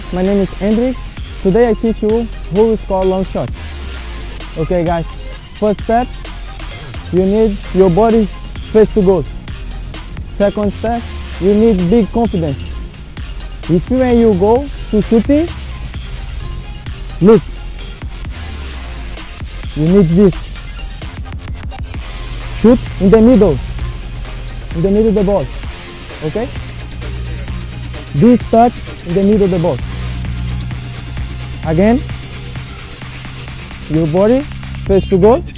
my name is Hendrik. Today I teach you how to score long shots. Okay guys, first step, you need your body face to goal. Second step, you need big confidence. If when you go to shooting, look, you need this. Shoot in the middle of the ball, okay? This touch in the middle of the ball. Again, your body face to goal.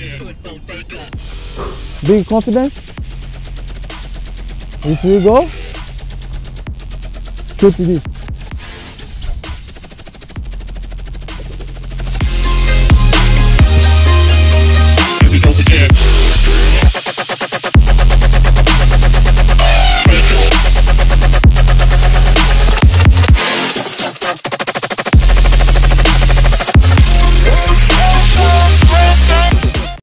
Big confidence. If you go, shoot this.